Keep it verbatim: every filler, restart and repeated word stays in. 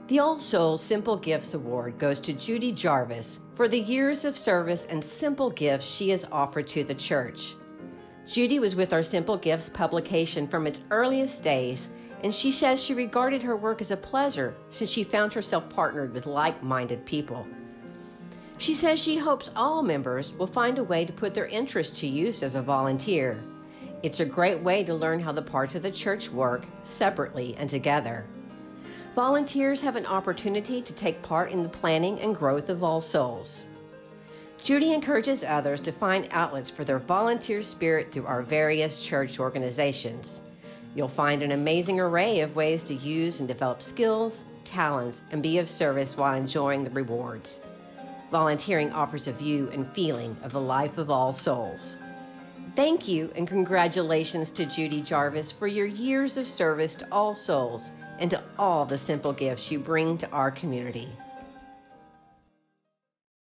The All Souls Simple Gifts Award goes to Judy Jarvis for the years of service and simple gifts she has offered to the church. Judy was with our Simple Gifts publication from its earliest days, and she says she regarded her work as a pleasure since she found herself partnered with like-minded people. She says she hopes all members will find a way to put their interests to use as a volunteer. It's a great way to learn how the parts of the church work separately and together. Volunteers have an opportunity to take part in the planning and growth of All Souls. Judy encourages others to find outlets for their volunteer spirit through our various church organizations. You'll find an amazing array of ways to use and develop skills, talents, and be of service while enjoying the rewards. Volunteering offers a view and feeling of the life of All Souls. Thank you and congratulations to Judy Jarvis for your years of service to All Souls and to all the simple gifts you bring to our community.